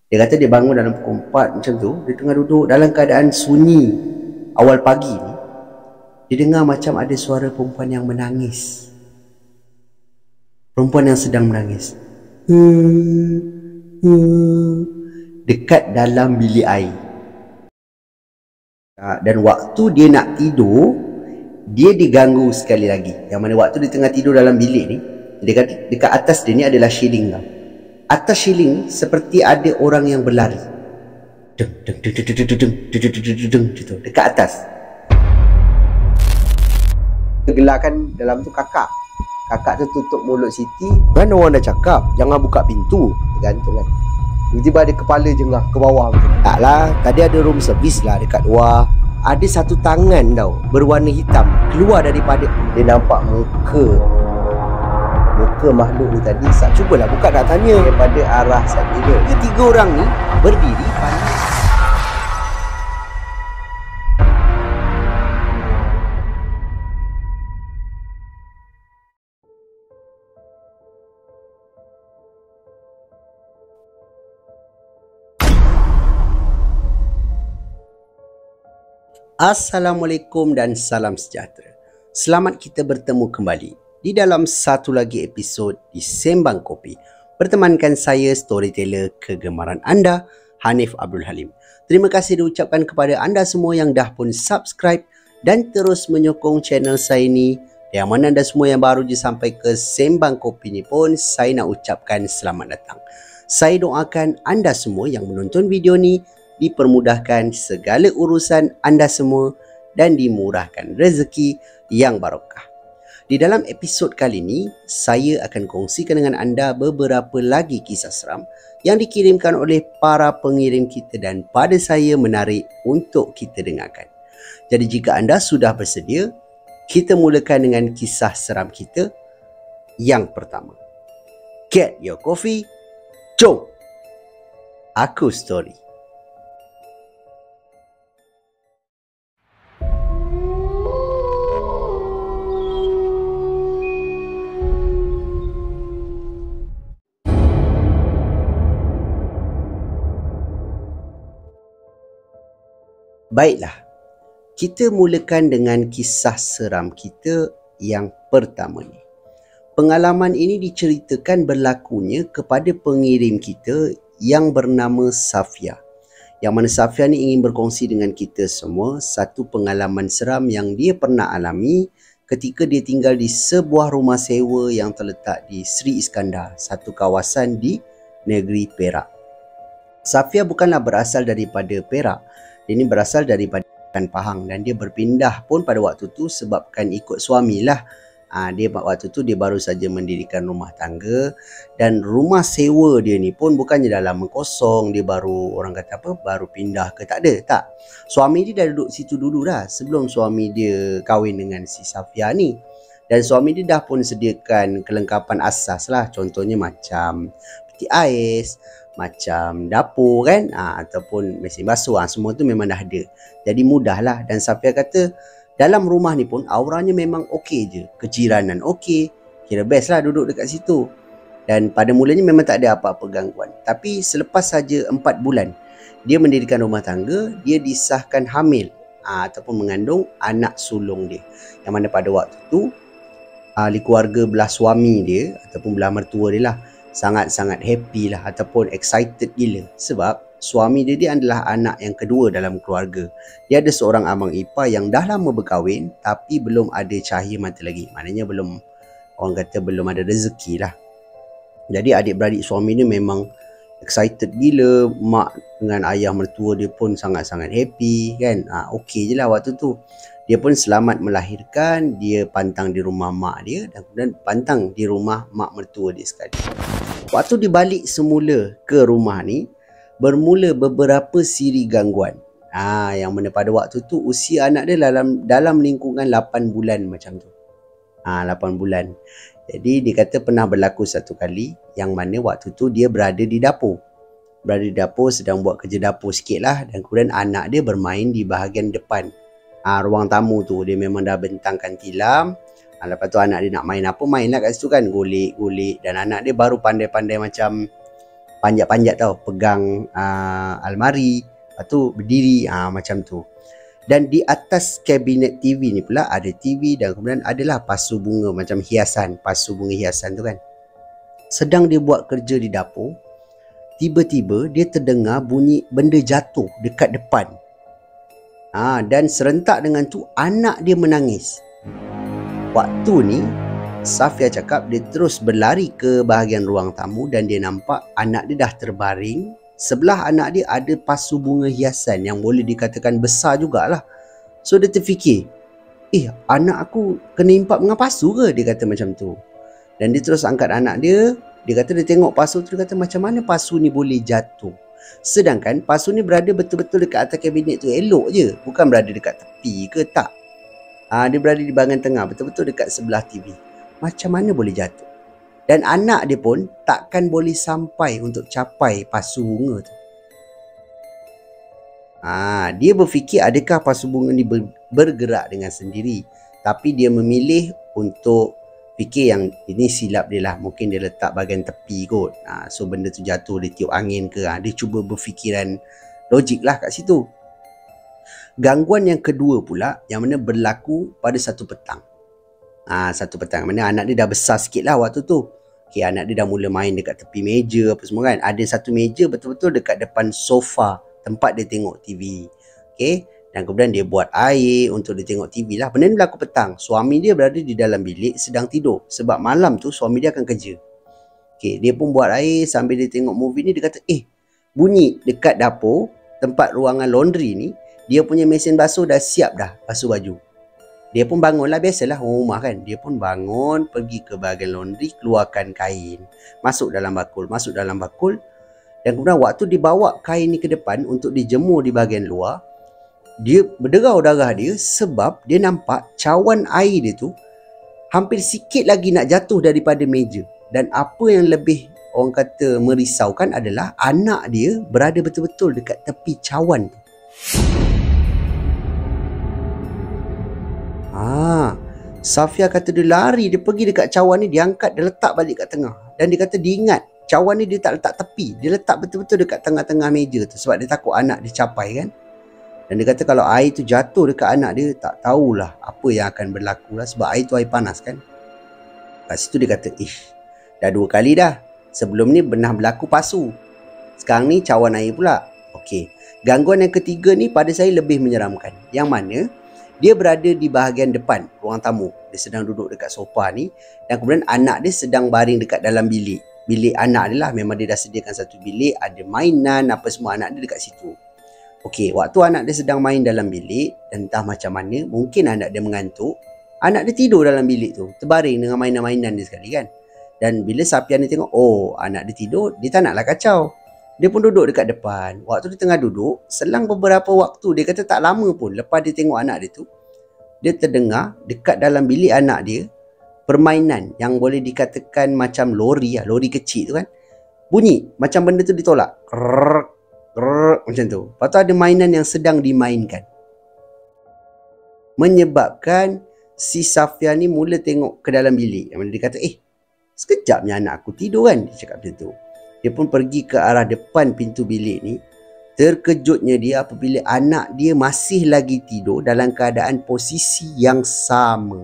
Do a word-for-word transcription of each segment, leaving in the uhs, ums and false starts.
Dia kata dia bangun dalam pukul empat macam tu. Dia tengah duduk dalam keadaan sunyi awal pagi ni. Dia dengar macam ada suara perempuan yang menangis. Perempuan yang sedang menangis. Hmm, hmm, dekat dalam bilik air. Dan waktu dia nak tidur, dia diganggu sekali lagi. Yang mana waktu dia tengah tidur dalam bilik ni, dekat, dekat atas dia ni adalah shieling tau. Atas shieling seperti ada orang yang berlari. Deng deng deng deng deng deng deng deng gitu dekat atas. Gelarkan dalam tu kakak. Kakak tu tutup mulut Siti. Kan orang dah cakap jangan buka pintu. Tergantung kan. Tiba-tiba ada kepala jengah ke bawah macam tu. Tak lah, tadi ada room service lah dekat luar. Ada satu tangan tau berwarna hitam keluar daripada. Dia nampak muka Muka makhluk ni tadi. Sak cubalah buka nak tanya daripada arah sana. Ketiga orang ni berdiri pandang. Assalamualaikum dan salam sejahtera. Selamat kita bertemu kembali di dalam satu lagi episod di Sembang Kopi. Bertemankan saya, storyteller kegemaran anda, Hanif Abdul Halim. Terima kasih diucapkan kepada anda semua yang dah pun subscribe dan terus menyokong channel saya ni. Yang mana anda semua yang baru je sampai ke Sembang Kopi ni pun, saya nak ucapkan selamat datang. Saya doakan anda semua yang menonton video ni dipermudahkan segala urusan anda semua dan dimurahkan rezeki yang barokah. Di dalam episod kali ini, saya akan kongsikan dengan anda beberapa lagi kisah seram yang dikirimkan oleh para pengirim kita dan pada saya menarik untuk kita dengarkan. Jadi jika anda sudah bersedia, kita mulakan dengan kisah seram kita yang pertama. Get your coffee, jom! Aku Story. Baiklah, kita mulakan dengan kisah seram kita yang pertama ni. Pengalaman ini diceritakan berlakunya kepada pengirim kita yang bernama Safia. Yang mana Safia ni ingin berkongsi dengan kita semua satu pengalaman seram yang dia pernah alami ketika dia tinggal di sebuah rumah sewa yang terletak di Sri Iskandar, satu kawasan di negeri Perak. Safia bukanlah berasal daripada Perak. Dia ni berasal daripada Pahang dan dia berpindah pun pada waktu tu sebabkan ikut suami lah. Ha, dia waktu tu dia baru saja mendirikan rumah tangga dan rumah sewa dia ni pun bukannya dah lama kosong. Dia baru, orang kata apa, baru pindah ke, tak ada, tak. Suami dia dah duduk situ dulu dah sebelum suami dia kahwin dengan si Safia ni. Dan suami dia dah pun sediakan kelengkapan asas lah. Contohnya macam peti ais, macam dapur kan, ha, ataupun mesin basuh, ha, semua tu memang dah ada. Jadi mudah lah. Dan Safia kata dalam rumah ni pun auranya memang okey je. Kejiranan okey, kira best lah duduk dekat situ. Dan pada mulanya memang tak ada apa-apa gangguan. Tapi selepas saja empat bulan dia mendirikan rumah tangga, dia disahkan hamil, ha, ataupun mengandung anak sulung dia. Yang mana pada waktu tu ahli keluarga belah suami dia ataupun belah mertua dia lah sangat-sangat happy lah ataupun excited gila sebab suami dia, dia adalah anak yang kedua dalam keluarga. Dia ada seorang abang ipar yang dah lama berkahwin tapi belum ada cahaya mata lagi. Maknanya belum, orang kata belum ada rezeki lah. Jadi adik-beradik suami ni memang excited gila. Mak dengan ayah mertua dia pun sangat-sangat happy kan. Ha, okey je lah waktu tu. Dia pun selamat melahirkan, dia pantang di rumah mak dia dan kemudian pantang di rumah mak mertua dia sekali. Waktu dibalik semula ke rumah ni, bermula beberapa siri gangguan. Ha, yang mana pada waktu tu usia anak dia dalam dalam lingkungan lapan bulan macam tu. Ha, lapan bulan. Jadi dia kata pernah berlaku satu kali yang mana waktu tu dia berada di dapur. Berada di dapur sedang buat kerja dapur sikit lah dan kemudian anak dia bermain di bahagian depan. Ha, ruang tamu tu dia memang dah bentangkan tilam. Ha, lepas tu anak dia nak main apa, main lah kat situ kan, golek-golek. Dan anak dia baru pandai-pandai macam panjat-panjat tau, pegang uh, almari, lepas tu berdiri, uh, macam tu. Dan di atas kabinet T V ni pula ada T V dan kemudian adalah pasu bunga macam hiasan, pasu bunga hiasan tu kan. Sedang dia buat kerja di dapur, tiba-tiba dia terdengar bunyi benda jatuh dekat depan. Ha, dan serentak dengan tu anak dia menangis. Waktu ni Safia cakap dia terus berlari ke bahagian ruang tamu dan dia nampak anak dia dah terbaring. Sebelah anak dia ada pasu bunga hiasan yang boleh dikatakan besar jugalah. So dia terfikir, eh anak aku kena impak dengan pasu ke? Dia kata macam tu. Dan dia terus angkat anak dia. Dia kata dia tengok pasu tu, dia kata macam mana pasu ni boleh jatuh. Sedangkan pasu ni berada betul-betul dekat atas kabinet tu, elok je. Bukan berada dekat tepi ke, tak. Ha, dia berada di bahagian tengah, betul-betul dekat sebelah T V. Macam mana boleh jatuh? Dan anak dia pun takkan boleh sampai untuk capai pasu bunga tu. Ha, dia berfikir adakah pasu bunga ni ber, bergerak dengan sendiri. Tapi dia memilih untuk fikir yang ini silap dia lah. Mungkin dia letak bahagian tepi kot. Ha, so benda tu jatuh, dia tiup angin ke. Ha, dia cuba berfikiran logik lah kat situ. Gangguan yang kedua pula yang mana berlaku pada satu petang. Ah, ha, satu petang mana anak dia dah besar sikit lah waktu tu. Okay, anak dia dah mula main dekat tepi meja apa semua kan. Ada satu meja betul-betul dekat depan sofa tempat dia tengok T V. Okay, dan kemudian dia buat air untuk dia tengok T V lah. Benda ni berlaku petang. Suami dia berada di dalam bilik sedang tidur. Sebab malam tu suami dia akan kerja. Okay, dia pun buat air sambil dia tengok movie ni. Dia kata, eh bunyi dekat dapur tempat ruangan laundry ni. Dia punya mesin basuh dah siap dah basuh baju. Dia pun bangun lah, biasalah orang rumah kan. Dia pun bangun, pergi ke bahagian laundry, keluarkan kain. Masuk dalam bakul, masuk dalam bakul. Dan kemudian waktu dibawa kain ni ke depan untuk dijemur di bahagian luar, dia berderau darah dia sebab dia nampak cawan air dia tu hampir sikit lagi nak jatuh daripada meja. Dan apa yang lebih orang kata merisaukan adalah anak dia berada betul-betul dekat tepi cawan tu. Ah, Safia kata dia lari, dia pergi dekat cawan ni, dia angkat, dia letak balik kat tengah. Dan dia kata dia ingat, cawan ni dia tak letak tepi, dia letak betul-betul dekat tengah-tengah meja tu sebab dia takut anak dia capai kan. Dan dia kata kalau air tu jatuh dekat anak dia, tak tahulah apa yang akan berlaku lah sebab air tu air panas kan. Kat situ dia kata, ish, dah dua kali dah. Sebelum ni pernah berlaku pasu. Sekarang ni cawan air pula. Okey. Gangguan yang ketiga ni pada saya lebih menyeramkan. Yang mana dia berada di bahagian depan ruang tamu. Dia sedang duduk dekat sofa ni. Dan kemudian anak dia sedang baring dekat dalam bilik. Bilik anak dia lah. Memang dia dah sediakan satu bilik. Ada mainan apa semua anak dia dekat situ. Okey, waktu anak dia sedang main dalam bilik. Entah macam mana. Mungkin anak dia mengantuk. Anak dia tidur dalam bilik tu. Terbaring dengan mainan-mainan dia sekali kan. Dan bila Safia ni tengok, oh anak dia tidur. Dia tak naklah kacau. Dia pun duduk dekat depan. Waktu dia tengah duduk, selang beberapa waktu, dia kata tak lama pun lepas dia tengok anak dia tu, dia terdengar dekat dalam bilik anak dia, permainan yang boleh dikatakan macam lori lah, lori kecil tu kan. Bunyi, macam benda tu ditolak. Krrrr, krrrr, macam tu. Lepas tu ada mainan yang sedang dimainkan. Menyebabkan si Safia ni mula tengok ke dalam bilik. Yang mana dia kata, eh, sekejapnya anak aku tidur kan. Dia cakap macam tu. Dia pun pergi ke arah depan pintu bilik ni. Terkejutnya dia apabila anak dia masih lagi tidur dalam keadaan posisi yang sama.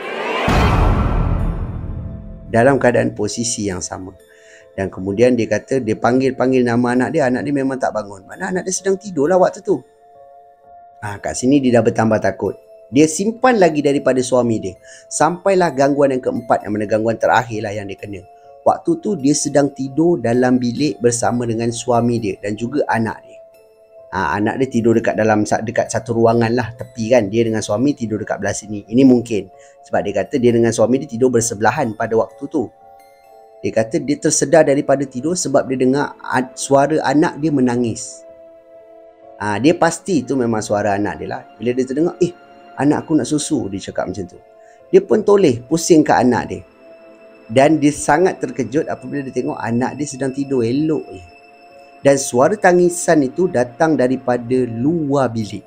Dalam keadaan posisi yang sama. Dan kemudian dia kata, dia panggil-panggil nama anak dia. Anak dia memang tak bangun. Mana anak dia sedang tidur lah waktu tu. Ha, kat sini dia dah bertambah takut. Dia simpan lagi daripada suami dia. Sampailah gangguan yang keempat. Yang mana gangguan terakhir lah yang dia kena. Waktu tu dia sedang tidur dalam bilik bersama dengan suami dia dan juga anak dia. Ha, anak dia tidur dekat dalam dekat satu ruangan lah, tepi kan. Dia dengan suami tidur dekat belah sini. Ini mungkin. Sebab dia kata dia dengan suami dia tidur bersebelahan pada waktu tu. Dia kata dia tersedar daripada tidur sebab dia dengar suara anak dia menangis. Ha, dia pasti tu memang suara anak dia lah. Bila dia terdengar, eh anak aku nak susu, dia cakap macam tu. Dia pun toleh pusing ke anak dia. Dan dia sangat terkejut apabila dia tengok anak dia sedang tidur elok je. Dan suara tangisan itu datang daripada luar bilik.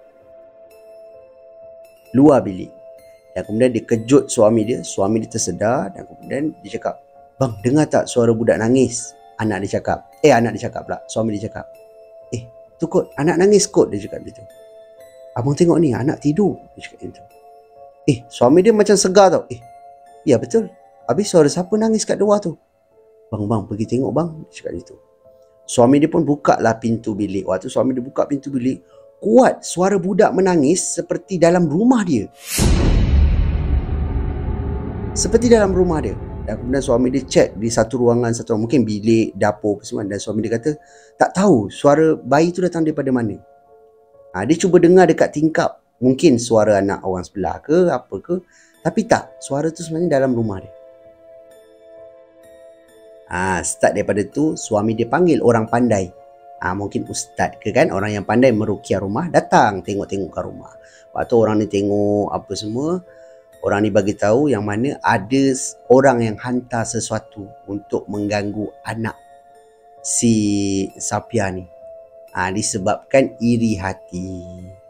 Luar bilik. Dan kemudian dia kejut suami dia. Suami dia tersedar dan kemudian dia cakap, bang, dengar tak suara budak nangis? Anak dia cakap, eh anak dia cakap pula, suami dia cakap, eh tu kot, anak nangis kot, dia cakap gitu. Abang tengok ni, anak tidur, dia cakap gitu. Eh, suami dia macam segar tau. Eh, ya betul. Habis suara siapa nangis kat luar tu? Bang, bang, pergi tengok bang, dia cakap gitu. Suami dia pun buka lah pintu bilik. Waktu suami dia buka pintu bilik, kuat suara budak menangis seperti dalam rumah dia. Seperti dalam rumah dia. Dan kemudian suami dia cek di satu ruangan, satu ruangan, mungkin bilik, dapur semua. Dan suami dia kata, tak tahu suara bayi tu datang daripada mana. Ha, dia cuba dengar dekat tingkap. Mungkin suara anak orang sebelah ke, apa ke. Tapi tak, suara tu sebenarnya dalam rumah dia. Ha, start daripada tu, suami dia panggil orang pandai. Ha, mungkin ustaz ke kan, orang yang pandai meruqyah rumah, datang tengok-tengok kat rumah. Waktu orang ni tengok apa semua, orang ni bagi tahu yang mana ada orang yang hantar sesuatu untuk mengganggu anak si Safia ni. Ha, disebabkan iri hati.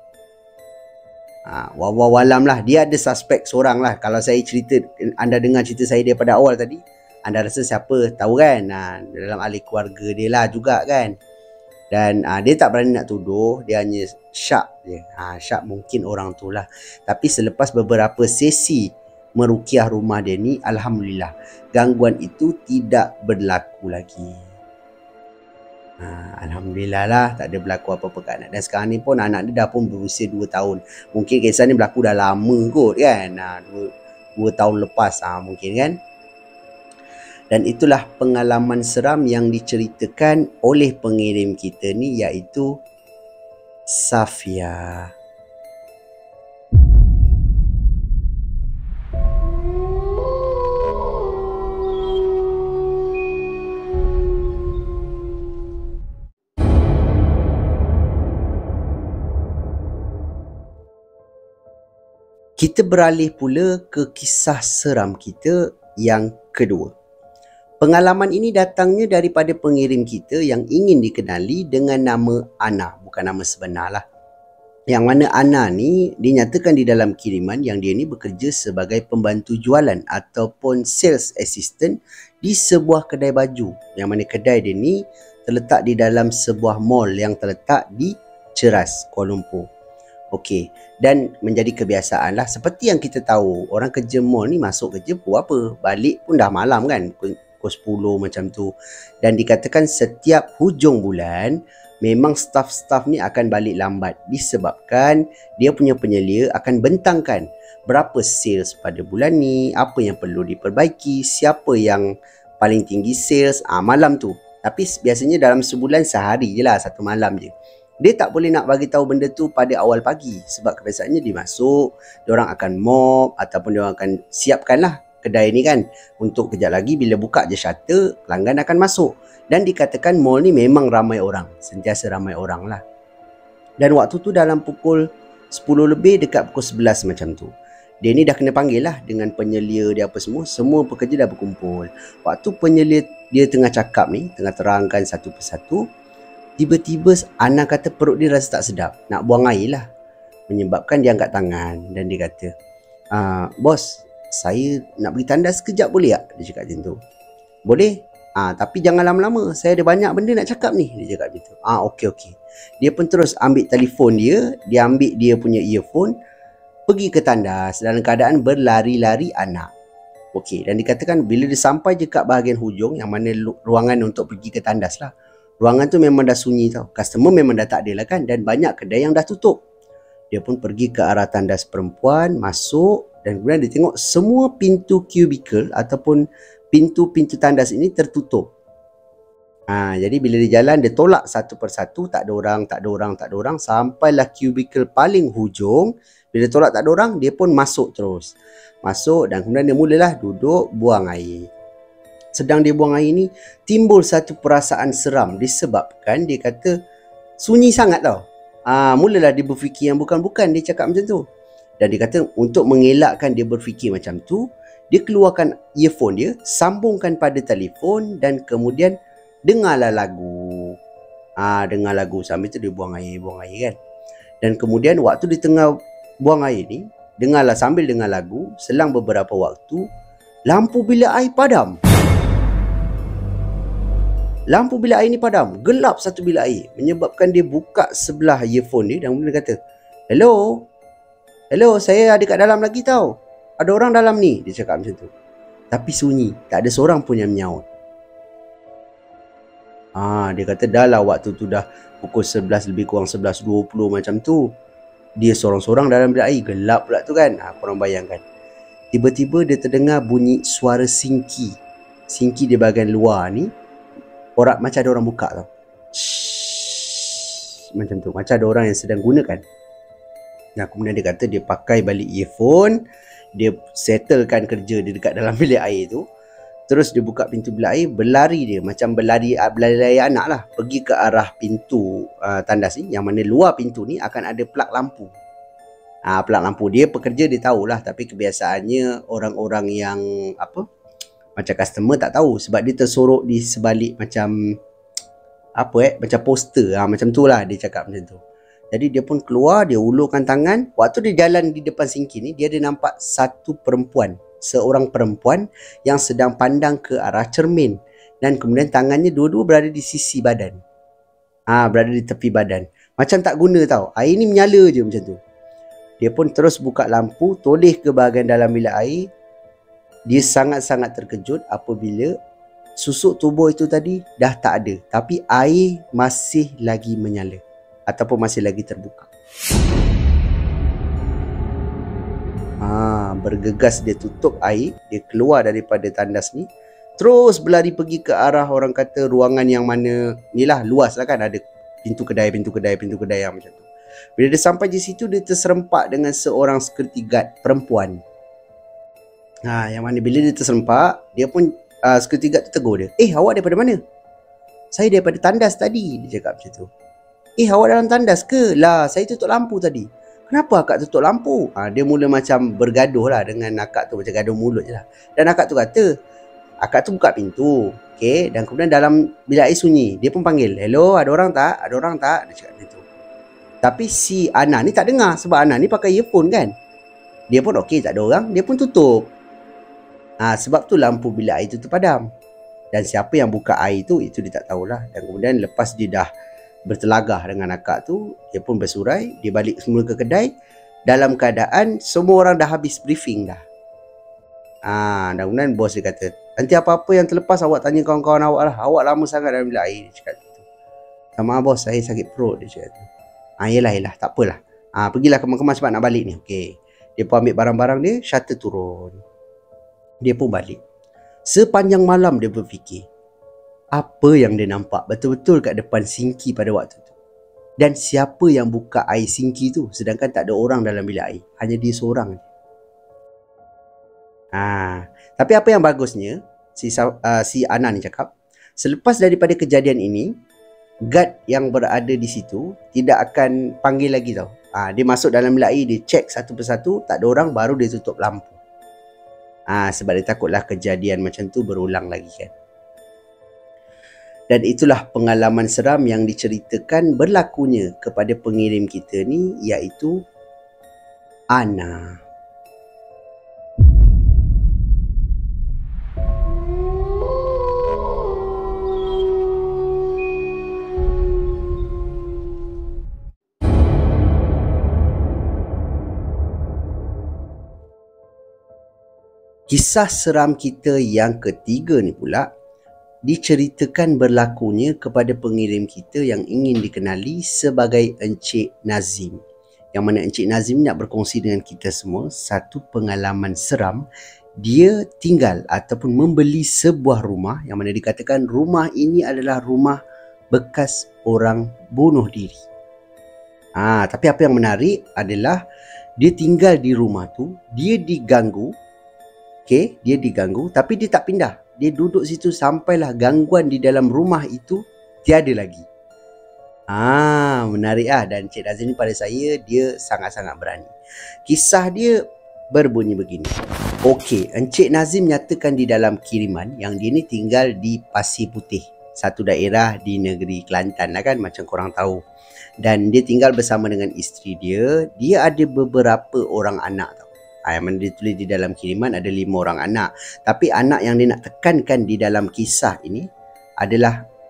Ha, wawawalam lah, dia ada suspek seorang lah. Kalau saya cerita, anda dengar cerita saya daripada awal tadi, anda rasa siapa tahu kan? Ha, dalam ahli keluarga dia lah juga kan. Dan ha, dia tak berani nak tuduh, dia hanya syak je. Ha, syak mungkin orang tu lah. Tapi selepas beberapa sesi meruqyah rumah dia ni, alhamdulillah, gangguan itu tidak berlaku lagi. Ha, alhamdulillah lah, tak ada berlaku apa-apa kat anak. Dan sekarang ni pun anak dia dah pun berusia dua tahun. Mungkin kisah ni berlaku dah lama kot kan. Ha, dua tahun lepas ha, mungkin kan. Dan itulah pengalaman seram yang diceritakan oleh pengirim kita ni, iaitu Safia. Kita beralih pula ke kisah seram kita yang kedua. Pengalaman ini datangnya daripada pengirim kita yang ingin dikenali dengan nama Ana. Bukan nama sebenar lah. Yang mana Ana ni dinyatakan di dalam kiriman yang dia ni bekerja sebagai pembantu jualan ataupun sales assistant di sebuah kedai baju. Yang mana kedai dia ni terletak di dalam sebuah mall yang terletak di Ceras, Kuala Lumpur. Okey, dan menjadi kebiasaan lah. Seperti yang kita tahu, orang kerja mall ni masuk kerja buat apa? Balik pun dah malam kan? Pukul sepuluh macam tu. Dan dikatakan setiap hujung bulan, memang staff-staff ni akan balik lambat. Disebabkan dia punya penyelia akan bentangkan berapa sales pada bulan ni, apa yang perlu diperbaiki, siapa yang paling tinggi sales ah, malam tu. Tapi biasanya dalam sebulan sehari je lah, satu malam je. Dia tak boleh nak bagi tahu benda tu pada awal pagi sebab kebiasaannya dia masuk, diorang akan mop ataupun diorang akan siapkan lah kedai ni kan untuk kejap lagi bila buka je shutter, pelanggan akan masuk. Dan dikatakan mall ni memang ramai orang, sentiasa ramai orang lah. Dan waktu tu dalam pukul sepuluh lebih dekat pukul sebelas macam tu, dia ni dah kena panggil lah dengan penyelia dia apa semua. Semua pekerja dah berkumpul. Waktu penyelia dia tengah cakap ni, tengah terangkan satu persatu, tiba-tiba Ana kata perut dia rasa tak sedap, nak buang air lah. Menyebabkan dia angkat tangan dan dia kata, ah, bos, saya nak pergi tandas sekejap boleh tak? Dia cakap macam tu. Boleh? Ah, tapi jangan lama-lama, saya ada banyak benda nak cakap ni. Dia cakap macam tu. Ah, okey okey. Dia pun terus ambil telefon dia, dia ambil dia punya earphone, pergi ke tandas dalam keadaan berlari-lari anak. Okey, dan dikatakan bila dia sampai je kat bahagian hujung, yang mana ruangan untuk pergi ke tandas lah, ruangan tu memang dah sunyi tau. Customer memang dah tak ada lah kan. Dan banyak kedai yang dah tutup. Dia pun pergi ke arah tandas perempuan, masuk. Dan kemudian dia tengok semua pintu cubicle ataupun pintu-pintu tandas ini tertutup. Ha, jadi bila dia jalan, dia tolak satu persatu. Tak ada orang, tak ada orang, tak ada orang. Sampailah cubicle paling hujung. Bila dia tolak tak ada orang, dia pun masuk terus. Masuk dan kemudian dia mulalah duduk buang air. Sedang dia buang air ni, timbul satu perasaan seram disebabkan dia kata sunyi sangat tau. Ah, mulalah dia berfikir yang bukan-bukan, dia cakap macam tu. Dan dia kata untuk mengelakkan dia berfikir macam tu, dia keluarkan earphone dia, sambungkan pada telefon dan kemudian dengarlah lagu. Ah, dengar lagu sambil tu dia buang air, buang air kan. Dan kemudian waktu di tengah buang air ni, dengarlah sambil dengar lagu, selang beberapa waktu, lampu bilik air padam. lampu bilik air ni padam. Gelap satu bilik air. Menyebabkan dia buka sebelah earphone dia dan kemudian dia kata, hello, hello, saya ada kat dalam lagi tau. Ada orang dalam ni. Dia cakap macam tu. Tapi sunyi. Tak ada seorang pun yang menyaut. Ah, dia kata dah lah waktu tu dah pukul sebelas lebih kurang sebelas dua puluh macam tu. Dia seorang-seorang dalam bilik air. Gelap pula tu kan. Ha, korang bayangkan. Tiba-tiba dia terdengar bunyi suara singki. Singki di bahagian luar ni. Orang, macam ada orang buka tau. Shhh, macam tu. Macam ada orang yang sedang gunakan. Nah, kemudian dia kata dia pakai balik earphone. Dia settlekan kerja dia dekat dalam bilik air tu. Terus dia buka pintu bilik air. Berlari dia. Macam berlari berlari anak lah. Pergi ke arah pintu uh, tandas ni. Yang mana luar pintu ni akan ada plug lampu. Ah, plug lampu dia pekerja dia tahulah, tapi kebiasaannya orang-orang yang apa macam customer tak tahu sebab dia tersorok di sebalik macam apa eh macam poster ah, macam tu lah dia cakap macam tu. Jadi dia pun keluar, dia ulurkan tangan. Waktu dia jalan di depan singki ni, dia ada nampak satu perempuan, seorang perempuan yang sedang pandang ke arah cermin dan kemudian tangannya dua-dua berada di sisi badan. Ah, berada di tepi badan. Macam tak guna tau. Air ni menyala je macam tu. Dia pun terus buka lampu, toleh ke bahagian dalam bilik air. Dia sangat-sangat terkejut apabila susuk tubuh itu tadi dah tak ada. Tapi air masih lagi menyala. Ataupun masih lagi terbuka. Ha, bergegas dia tutup air. Dia keluar daripada tandas ni. Terus berlari pergi ke arah orang kata ruangan yang mana. Ni lah luas lah kan. Ada pintu kedai, pintu kedai, pintu kedai yang macam tu. Bila dia sampai di situ, dia terserempak dengan seorang security guard perempuan. Ha, yang mana bila dia terserempak, dia pun uh, security guard tu tegur dia. Eh, awak daripada mana? Saya daripada tandas tadi. Dia cakap macam tu. Eh, awak dalam tandas ke? Lah, saya tutup lampu tadi. Kenapa akak tutup lampu? Ha, dia mula macam bergaduh lah dengan akak tu. Macam gaduh mulut je lah. Dan akak tu kata, akak tu buka pintu. Okay, dan kemudian dalam bilik air sunyi. Dia pun panggil, hello, ada orang tak? Ada orang tak? Dia cakap macam tu. Tapi si Ana ni tak dengar sebab Ana ni pakai earphone kan. Dia pun okey, tak ada orang, dia pun tutup. Ha, sebab tu lampu bilik air tu terpadam. Dan siapa yang buka air tu, itu dia tak tahulah. Dan kemudian lepas dia dah bertelagah dengan akak tu, dia pun bersurai, dia balik semula ke kedai. Dalam keadaan semua orang dah habis briefing dah. Ha, dan kemudian bos dia kata, nanti apa-apa yang terlepas awak tanya kawan-kawan awak lah. Awak lama sangat dalam bilik air. Dia cakap tu. Sama bos, saya sakit perut. Dia cakap tu. Ah, yelah, yelah, tak apalah. Ah, pergilah kemas-kemas sebab nak balik ni. Okey. Dia pun ambil barang-barang dia, shutter turun. Dia pun balik. Sepanjang malam dia berfikir, apa yang dia nampak betul-betul kat depan singki pada waktu tu. Dan siapa yang buka air singki tu, sedangkan tak ada orang dalam bilik air. Hanya dia seorang. Ah, tapi apa yang bagusnya, si, uh, si Ana ni cakap, selepas daripada kejadian ini, guard yang berada di situ tidak akan panggil lagi tau. Ha, dia masuk dalam bilik air, dia cek satu persatu, tak ada orang, baru dia tutup lampu. Ha, sebab dia takutlah kejadian macam tu berulang lagi kan. Dan itulah pengalaman seram yang diceritakan berlakunya kepada pengirim kita ni, iaitu Ana. Kisah seram kita yang ketiga ni pula diceritakan berlakunya kepada pengirim kita yang ingin dikenali sebagai Encik Nazim. Yang mana Encik Nazim nak berkongsi dengan kita semua satu pengalaman seram. Dia tinggal ataupun membeli sebuah rumah yang mana dikatakan rumah ini adalah rumah bekas orang bunuh diri. Ah, tapi apa yang menarik adalah dia tinggal di rumah tu, dia diganggu. Okey, dia diganggu tapi dia tak pindah. Dia duduk situ sampailah gangguan di dalam rumah itu tiada lagi. Ah, menarik ah. Dan Encik Nazim ni pada saya, dia sangat-sangat berani. Kisah dia berbunyi begini. Okey, Encik Nazim nyatakan di dalam kiriman yang dia ni tinggal di Pasir Putih, satu daerah di negeri Kelantan lah kan, macam korang tahu. Dan dia tinggal bersama dengan isteri dia. Dia ada beberapa orang anak tau. Ha, yang mana ditulis di dalam kiriman ada lima orang anak. Tapi anak yang dia nak tekankan di dalam kisah ini adalah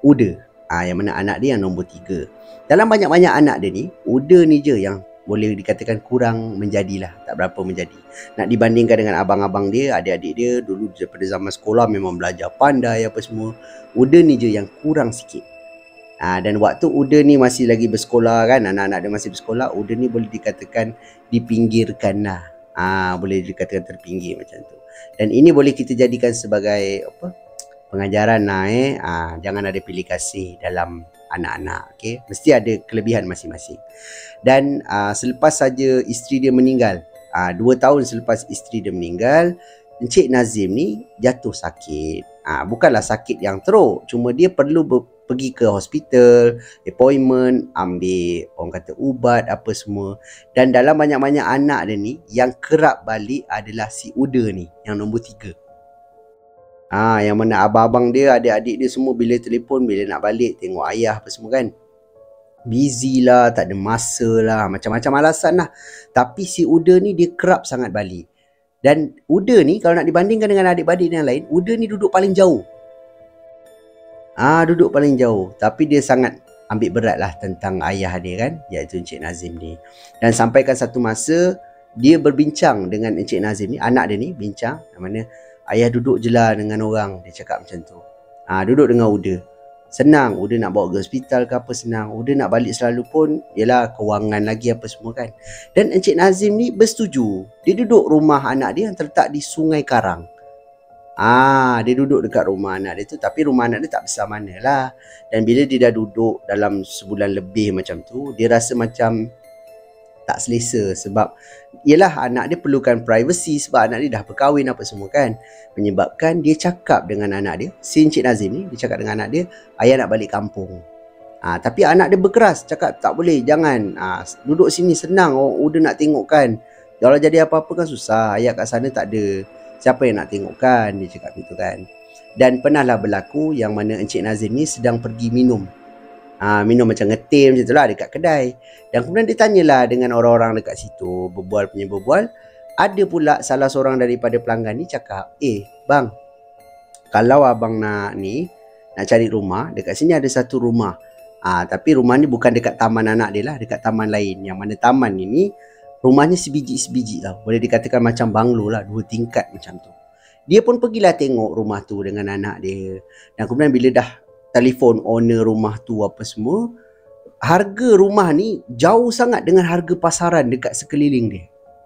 Uda. Ah, yang mana anak dia yang nombor tiga. Dalam banyak-banyak anak dia ni, Uda ni je yang boleh dikatakan kurang menjadilah, tak berapa menjadi. Nak dibandingkan dengan abang-abang dia, adik-adik dia dulu daripada zaman sekolah memang belajar pandai apa semua. Uda ni je yang kurang sikit. Ha, dan waktu Uda ni masih lagi bersekolah kan, anak-anak dia masih bersekolah, Uda ni boleh dikatakan dipinggirkan lah. Ha, boleh dikatakan terpinggir macam tu. Dan ini boleh kita jadikan sebagai apa, pengajaran lah eh. Ha, jangan ada pilih kasih dalam anak-anak. Okay? Mesti ada kelebihan masing-masing. Dan uh, selepas saja isteri dia meninggal, uh, dua tahun selepas isteri dia meninggal, Encik Nazim ni jatuh sakit. Uh, bukanlah sakit yang teruk, cuma dia perlu ber- pergi ke hospital, appointment, ambil orang kata ubat apa semua. Dan dalam banyak-banyak anak dia ni, yang kerap balik adalah si Uda ni, yang nombor tiga. Ah, yang mana abang-abang dia, adik-adik dia semua bila telefon, bila nak balik tengok ayah apa semua kan, busy lah, tak ada masa lah, macam-macam alasan lah. Tapi si Uda ni dia kerap sangat balik. Dan Uda ni kalau nak dibandingkan dengan adik-adik yang lain, Uda ni duduk paling jauh. Ah, duduk paling jauh. Tapi dia sangat ambil berat lah tentang ayah dia kan, iaitu Encik Nazim ni. Dan sampaikan satu masa dia berbincang dengan Encik Nazim ni, anak dia ni bincang, mana ayah duduk je lah dengan orang, dia cakap macam tu. Ah, duduk dengan Uda. Senang, Uda nak bawa ke hospital ke apa senang. Uda nak balik selalu pun, yelah kewangan lagi apa semua kan. Dan Encik Nazim ni bersetuju. Dia duduk rumah anak dia yang terletak di Sungai Karang. Ah, dia duduk dekat rumah anak dia tu. Tapi rumah anak dia tak besar mana lah. Dan bila dia dah duduk dalam sebulan lebih macam tu, dia rasa macam tak selesa. Sebab yelah anak dia perlukan privacy, sebab anak dia dah berkahwin apa semua kan. Menyebabkan dia cakap dengan anak dia, si Encik Nazim ni, dia cakap dengan anak dia, ayah nak balik kampung. Ah, tapi anak dia berkeras, cakap tak boleh, jangan. Ah, duduk sini senang, oh, Uda nak tengok kan. Kalau jadi apa-apa kan susah, ayah kat sana tak ada siapa yang nak tengok kan, dia cakap gitu kan. Dan pernahlah berlaku yang mana Encik Nazim ni sedang pergi minum. Ha, minum macam ngetim macam tu lah dekat kedai. Dan kemudian dia tanyalah dengan orang-orang dekat situ, berbual punya berbual. Ada pula salah seorang daripada pelanggan ni cakap, eh bang, kalau abang nak ni, nak cari rumah, dekat sini ada satu rumah. Ha, tapi rumah ni bukan dekat taman anak dia lah, dekat taman lain. Yang mana taman ini, rumahnya sebiji-sebiji tau. Boleh dikatakan macam banglo lah, dua tingkat macam tu. Dia pun pergilah tengok rumah tu dengan anak dia. Dan kemudian bila dah telefon owner rumah tu apa semua, harga rumah ni jauh sangat dengan harga pasaran dekat sekeliling dia.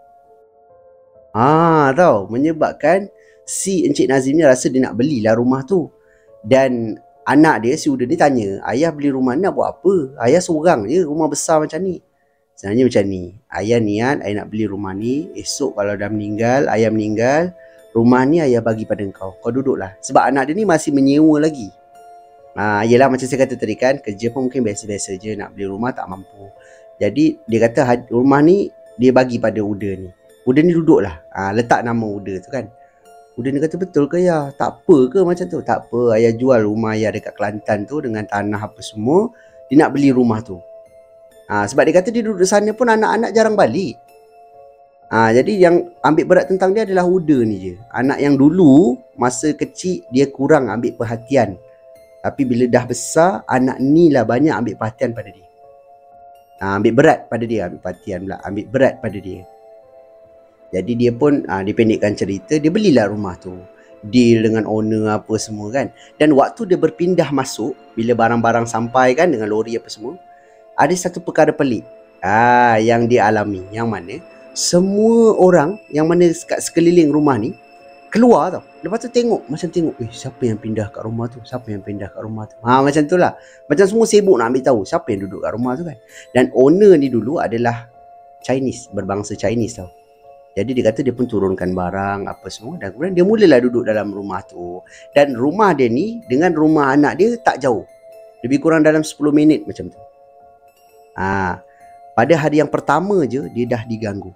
Ah, tahu, menyebabkan si Encik Nazim ni rasa dia nak belilah rumah tu. Dan anak dia si Uda ni tanya, ayah beli rumah ni nak buat apa? Ayah seorang je, rumah besar macam ni. Sebenarnya macam ni, ayah niat ayah nak beli rumah ni, esok kalau dah meninggal, ayah meninggal, rumah ni ayah bagi pada kau. Kau duduklah. Sebab anak dia ni masih menyewa lagi. Ha, yelah macam saya kata tadi kan, kerja pun mungkin biasa-biasa je, nak beli rumah tak mampu. Jadi dia kata rumah ni dia bagi pada Uda ni. Uda ni duduk lah, ha, letak nama Uda tu kan. Uda ni kata betul ke ya? Tak apa ke macam tu? Tak apa, ayah jual rumah ayah dekat Kelantan tu dengan tanah apa semua. Dia nak beli rumah tu. Ha, sebab dia kata dia duduk sana pun anak-anak jarang balik. Ha, jadi yang ambil berat tentang dia adalah Uda ni je. Anak yang dulu masa kecil dia kurang ambil perhatian. Tapi bila dah besar, anak ni lah banyak ambil perhatian pada dia. Ha, ambil berat pada dia, ambil perhatian pula, ambil berat pada dia. Jadi dia pun, ha, dipendekkan cerita, dia belilah rumah tu. Deal dengan owner apa semua kan. Dan waktu dia berpindah masuk, bila barang-barang sampai kan dengan lori apa semua, ada satu perkara pelik ha, yang dia alami. Yang mana, semua orang yang mana kat sekeliling rumah ni, keluar tau. Lepas tu tengok, macam tengok, eh siapa yang pindah kat rumah tu? Siapa yang pindah kat rumah tu? Ha, macam tu lah. Macam semua sibuk nak ambil tahu siapa yang duduk kat rumah tu kan. Dan owner ni dulu adalah Chinese, berbangsa Chinese tau. Jadi dia kata dia pun turunkan barang apa semua. Dan kemudian dia mulalah duduk dalam rumah tu. Dan rumah dia ni dengan rumah anak dia tak jauh. Lebih kurang dalam sepuluh minit macam tu. Ha, pada hari yang pertama je dia dah diganggu.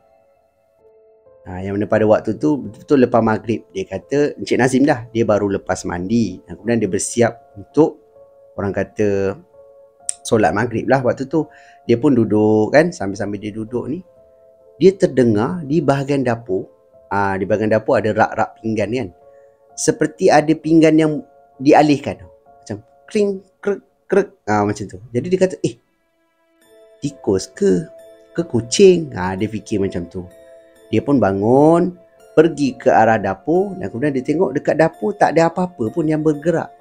Ha, yang mana pada waktu tu betul-betul lepas maghrib, dia kata Encik Nazim dah, dia baru lepas mandi dan kemudian dia bersiap untuk orang kata solat maghrib lah. Waktu tu dia pun duduk kan, sambil-sambil dia duduk ni, dia terdengar di bahagian dapur, ha, di bahagian dapur ada rak-rak pinggan kan, seperti ada pinggan yang dialihkan macam kring, kring, krek. Ha, macam tu. Jadi dia kata, eh, tikus ke? Ke kucing? Ha, dia fikir macam tu. Dia pun bangun, pergi ke arah dapur dan kemudian dia tengok dekat dapur tak ada apa-apa pun yang bergerak.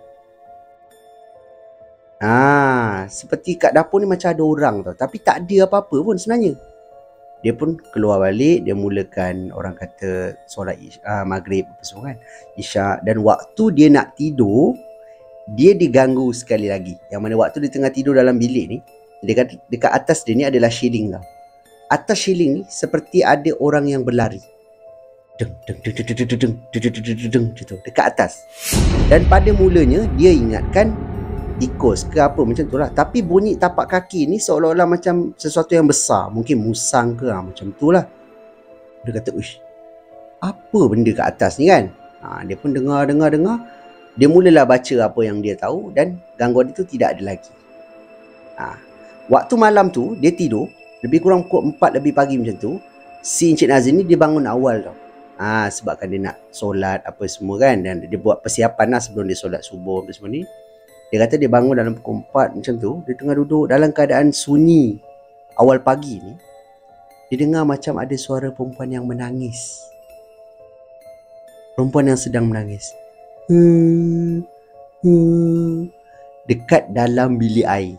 Ah, seperti kat dapur ni macam ada orang tau, tapi tak ada apa-apa pun sebenarnya. Dia pun keluar balik, dia mulakan orang kata solat isya, uh, maghrib apa semua kan, isyak. Dan waktu dia nak tidur, dia diganggu sekali lagi. Yang mana waktu dia tengah tidur dalam bilik ni, dekat, dekat atas dia ni adalah shieling tau. Atas shieling ni seperti ada orang yang berlari. Deng deng deng deng deng deng deng deng deng dekat atas. Dan pada mulanya dia ingatkan tikus ke apa macam tu lah. Tapi bunyi tapak kaki ni seolah-olah macam sesuatu yang besar. Mungkin musang ke ha, macam tu lah. Dia kata, uish, apa benda kat atas ni kan? Ha, dia pun dengar, dengar, dengar. Dia mulalah baca apa yang dia tahu dan gangguan itu tidak ada lagi. Ha, waktu malam tu dia tidur, lebih kurang pukul empat lebih pagi macam tu. Si Encik Nazim ni dia bangun awal tau. Ha, sebabkan dia nak solat apa semua kan. Dan dia buat persiapan lah sebelum dia solat subuh apa semua ni. Dia kata dia bangun dalam pukul empat macam tu. Dia tengah duduk dalam keadaan sunyi awal pagi ni. Dia dengar macam ada suara perempuan yang menangis. Perempuan yang sedang menangis. Hmm, hmm, dekat dalam bilik air.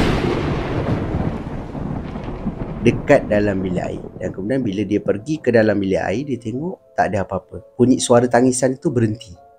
Dekat dalam bilik air. Dan kemudian bila dia pergi ke dalam bilik air, dia tengok tak ada apa-apa. Bunyi suara tangisan itu berhenti.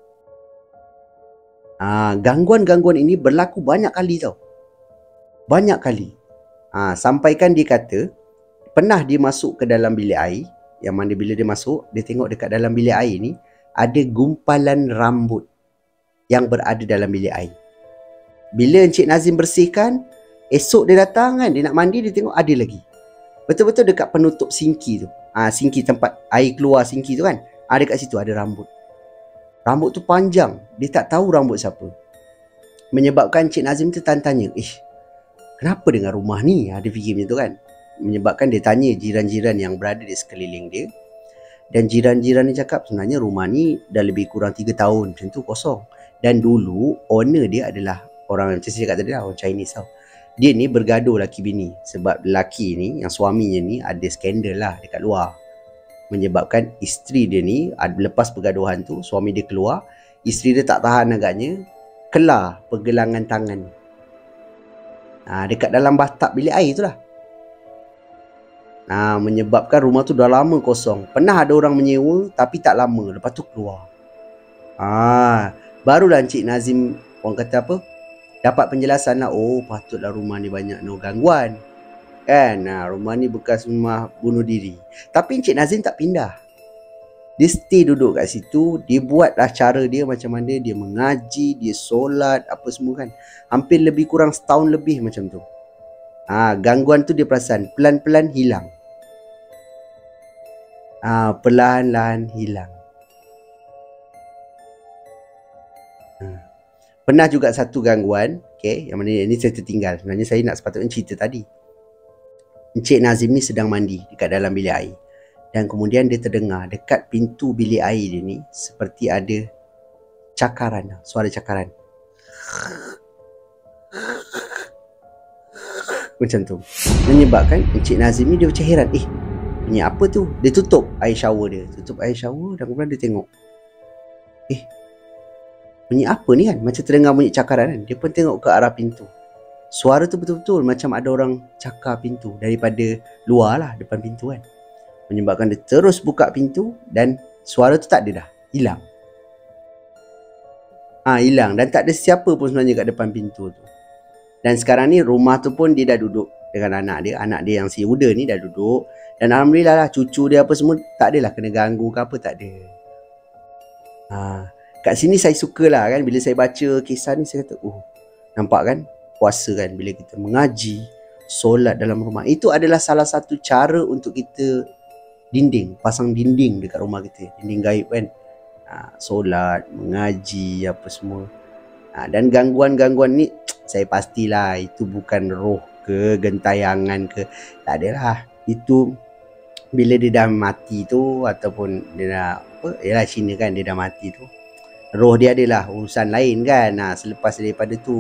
Ha, gangguan-gangguan ini berlaku banyak kali tau. Banyak kali. Ha, sampaikan dia kata, pernah dia masuk ke dalam bilik air, yang mana bila dia masuk, dia tengok dekat dalam bilik air ni, ada gumpalan rambut yang berada dalam bilik air. Bila Encik Nazim bersihkan, esok dia datang kan, dia nak mandi, dia tengok ada lagi. Betul-betul dekat penutup sinki tu. Ha, sinki tempat air keluar sinki tu kan. Ha, dekat situ ada rambut. Rambut tu panjang. Dia tak tahu rambut siapa. Menyebabkan Encik Nazim tu tanya, eh, kenapa dengan rumah ni? Ha, dia fikir macam tu kan. Menyebabkan dia tanya jiran-jiran yang berada di sekeliling dia. Dan jiran-jiran ni cakap sebenarnya rumah ni dah lebih kurang tiga tahun macam tu kosong. Dan dulu owner dia adalah orang, macam saya cakap tadi lah, orang Chinese tau. Dia ni bergaduh laki bini. Sebab laki ni, yang suaminya ni ada skandal lah dekat luar. Menyebabkan isteri dia ni, lepas pergaduhan tu, suami dia keluar, isteri dia tak tahan agaknya, kelar pergelangan tangan. Ha, dekat dalam bathtub bilik air tu lah. Ha, menyebabkan rumah tu dah lama kosong. Pernah ada orang menyewa, tapi tak lama, lepas tu keluar. Ha, barulah Encik Nazim, orang kata apa, dapat penjelasan lah, oh patutlah rumah ni banyak no gangguan. Kan, nah, rumah ni bekas rumah bunuh diri. Tapi Encik Nazim tak pindah. Dia stay duduk kat situ. Dia buatlah cara dia macam mana. Dia mengaji, dia solat, apa semua kan. Hampir lebih kurang setahun lebih macam tu. Ha, gangguan tu dia perasan pelan-pelan hilang. Ha, perlahan-lahan hilang. Ha. Pernah juga satu gangguan, okay, yang mana ini saya tertinggal. Sebenarnya saya nak sepatutnya cerita tadi. Encik Nazim ni sedang mandi dekat dalam bilik air. Dan kemudian dia terdengar dekat pintu bilik air dia ni seperti ada cakaran, suara cakaran. Macam tu. Menyebabkan Encik Nazim ni dia macam heran. Eh, bunyi apa tu? Dia tutup air shower dia. Tutup air shower dan kemudian dia tengok. Eh, bunyi apa ni kan? Macam terdengar bunyi cakaran kan? Dia pun tengok ke arah pintu. Suara tu betul-betul macam ada orang cakar pintu daripada luar lah, depan pintu kan. Menyebabkan dia terus buka pintu dan suara tu tak ada dah, hilang. Ah, ha, hilang dan tak ada siapa pun sebenarnya kat depan pintu tu. Dan sekarang ni rumah tu pun dia dah duduk dengan anak dia. Anak dia yang si Uda ni dah duduk. Dan Alhamdulillah lah, cucu dia apa semua tak adalah kena ganggu ke apa, tak ada. Ha, kat sini saya suka lah kan, bila saya baca kisah ni saya kata, oh nampak kan, puasa kan, bila kita mengaji, solat dalam rumah, itu adalah salah satu cara untuk kita dinding, pasang dinding dekat rumah kita, dinding gaib kan. Ha, solat, mengaji, apa semua. Ha, dan gangguan-gangguan ni saya pastilah itu bukan roh ke, gentayangan ke, tak adalah. Itu bila dia dah mati tu, ataupun dia dah apa, yalah Cina kan, dia dah mati tu, roh dia adalah urusan lain kan. Nah, selepas daripada tu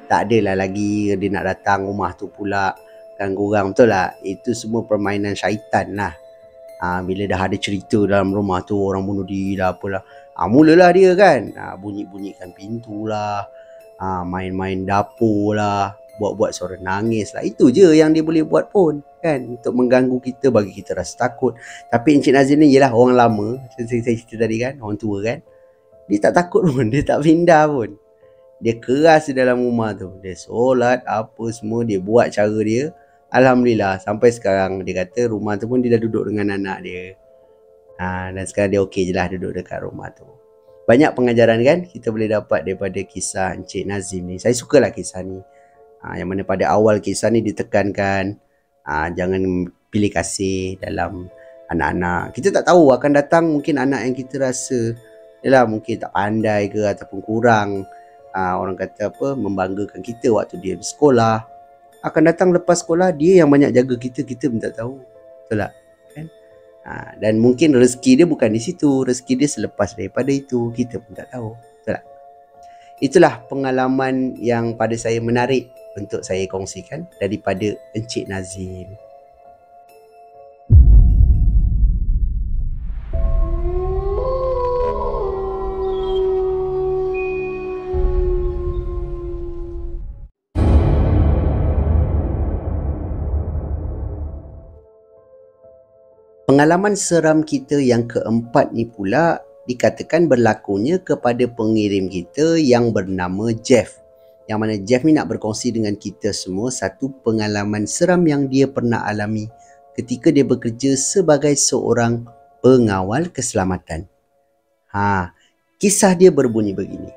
Tak adalah lagi dia nak datang rumah tu pula ganggu orang, betul lah. Itu semua permainan syaitan lah. Ha, bila dah ada cerita dalam rumah tu orang bunuh diri lah apalah, ha, mulalah dia kan ha, bunyi-bunyikan pintu lah, ha, main-main dapur lah, buat-buat suara nangis lah. Itu je yang dia boleh buat pun kan, untuk mengganggu kita, bagi kita rasa takut. Tapi Encik Nazim ni ialah orang lama, saya, saya cerita tadi kan, orang tua kan, dia tak takut pun, dia tak pindah pun. Dia keras di dalam rumah tu, dia solat apa semua, dia buat cara dia. Alhamdulillah sampai sekarang dia kata rumah tu pun dia dah duduk dengan anak dia. Ha, dan sekarang dia okey je lah duduk dekat rumah tu. Banyak pengajaran kan kita boleh dapat daripada kisah Encik Nazim ni. Saya sukalah kisah ni. Ha, yang mana pada awal kisah ni ditekankan ha, jangan pilih kasih dalam anak-anak. Kita tak tahu akan datang mungkin anak yang kita rasa yalah mungkin tak pandai ke ataupun kurang ha, orang kata apa membanggakan kita waktu dia bersekolah. Akan datang lepas sekolah dia yang banyak jaga kita, kita pun tak tahu. Betul tak? Kan? Ha, dan mungkin rezeki dia bukan di situ, rezeki dia selepas daripada itu, kita pun tak tahu. Betul tak? Itulah pengalaman yang pada saya menarik untuk saya kongsikan daripada Encik Nazim. Pengalaman seram kita yang keempat ni pula dikatakan berlakunya kepada pengirim kita yang bernama Jeff. Yang mana Jeff ni nak berkongsi dengan kita semua satu pengalaman seram yang dia pernah alami ketika dia bekerja sebagai seorang pengawal keselamatan. Ha, kisah dia berbunyi begini.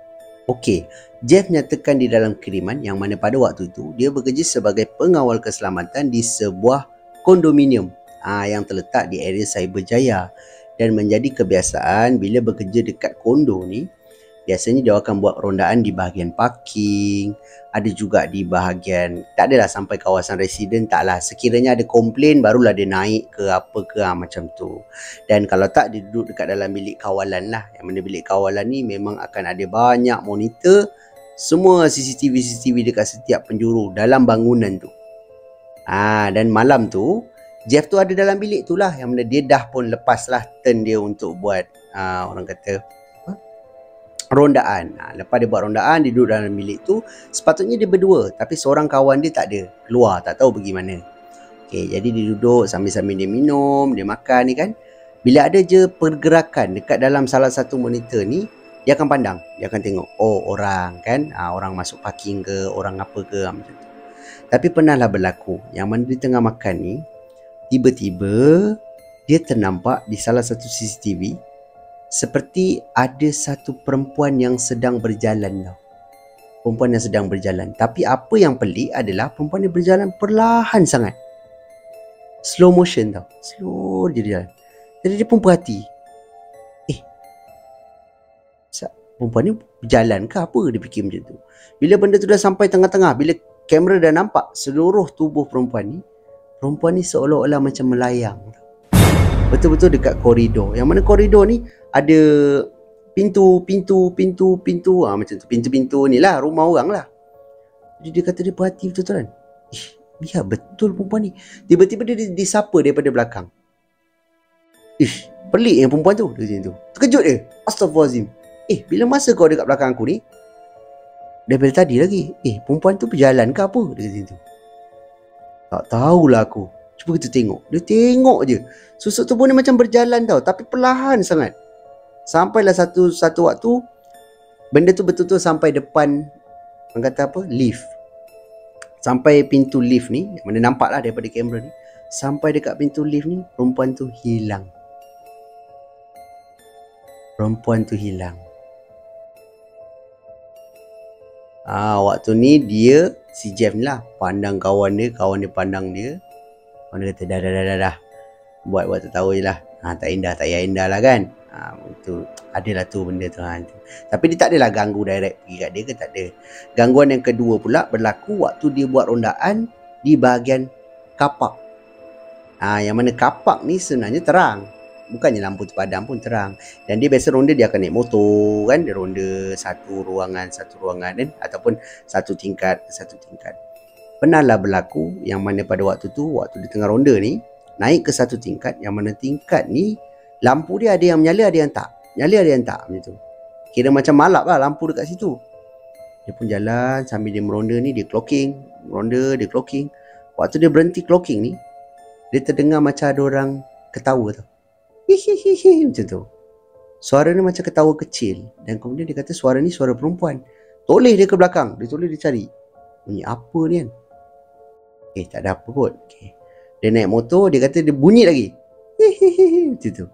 Okey, Jeff nyatakan di dalam kiriman yang mana pada waktu itu dia bekerja sebagai pengawal keselamatan di sebuah kondominium Ha, yang terletak di area Cyberjaya, dan menjadi kebiasaan bila bekerja dekat kondo ni biasanya dia akan buat rondaan di bahagian parking, ada juga di bahagian, tak adalah sampai kawasan residen, taklah, sekiranya ada komplain barulah dia naik ke apa ke ha, macam tu. Dan kalau tak dia duduk dekat dalam bilik kawalan lah, yang mana bilik kawalan ni memang akan ada banyak monitor, semua C C T V C C T V dekat setiap penjuru dalam bangunan tu. Ha, dan malam tu Jeff tu ada dalam bilik tu lah, yang mana dia dah pun lepas lah turn dia untuk buat uh, orang kata apa? rondaan. Ha, lepas dia buat rondaan, dia duduk dalam bilik tu. Sepatutnya dia berdua, tapi seorang kawan dia tak ada, keluar, tak tahu pergi mana. Okay, jadi dia duduk sambil-sambil dia minum, dia makan ni kan. Bila ada je pergerakan dekat dalam salah satu monitor ni, dia akan pandang, dia akan tengok, oh orang kan, ha, orang masuk parking ke, orang apa ke, macam tu. Tapi pernahlah berlaku, yang mana di tengah makan ni, tiba-tiba dia ternampak di salah satu C C T V seperti ada satu perempuan yang sedang berjalan tau. Perempuan yang sedang berjalan. Tapi apa yang pelik adalah perempuan yang berjalan perlahan sangat. Slow motion tau. Slow je dia jalan. Jadi dia pun perhati. Eh, perempuan ni berjalan ke apa? Dia fikir macam tu. Bila benda tu dah sampai tengah-tengah, bila kamera dah nampak seluruh tubuh perempuan ni, perempuan ni seolah-olah macam melayang. Betul-betul dekat koridor. Yang mana koridor ni ada pintu, pintu, pintu, pintu. Ha, macam tu. Pintu-pintu ni lah. Rumah orang lah. Jadi dia kata dia perhati betul-betul kan. Eh, biar betul perempuan ni. Tiba-tiba dia disapa daripada belakang. Ish, pelik yang perempuan tu. Dia macam tu. Terkejut dia. Astaghfirullahaladzim. Eh, bila masa kau dekat belakang aku ni? Daripada tadi lagi. Eh, perempuan tu berjalan ke apa? Dia kata macam tu. Tak tahulah aku. Cuba kita tengok. Dia tengok je. Susuk tubuh ni macam berjalan tau. Tapi perlahan sangat. Sampailah satu satu waktu, benda tu betul-betul sampai depan, orang kata apa? Lift. Sampai pintu lift ni. Mana nampak lah daripada kamera ni. Sampai dekat pintu lift ni, perempuan tu hilang. Perempuan tu hilang. Ah, waktu ni dia, si Jeff ni lah, pandang kawan dia, kawan dia pandang dia. Kawan dia kata, dah, dah, dah, dah, dah. Buat, buat tak tahu je lah. Ha, tak indah, tak payah indah lah kan. Ha, itu, adalah tu benda tu. Ha, tu. Tapi dia tak adalah ganggu direct pergi kat dia ke, tak ada. Gangguan yang kedua pula berlaku waktu dia buat rondaan di bahagian kapak. Ha, yang mana kapak ni sebenarnya terang. bukannya lampu terpadam pun terang. Dan dia biasa ronda, dia akan naik motor kan, dia ronda satu ruangan satu ruangan kan, ataupun satu tingkat satu tingkat. Pernahlah berlaku yang mana pada waktu tu, waktu di tengah ronda ni, naik ke satu tingkat, yang mana tingkat ni lampu dia ada yang menyala, ada yang tak. Nyala, ada yang tak, macam tu. Kira macam malap lah lampu dekat situ. Dia pun jalan sambil dia meronda ni, dia clocking, meronda, dia clocking. Waktu dia berhenti clocking ni, dia terdengar macam ada orang ketawa tau. Hihihihi, macam tu. Suara ni macam ketawa kecil. Dan kemudian dia kata suara ni suara perempuan. Toleh dia ke belakang, dia toleh, dia cari. Bunyi apa ni kan? Eh, tak ada apa kot. Okay. Dia naik motor, dia kata dia bunyi lagi. Hihihihi, macam tu.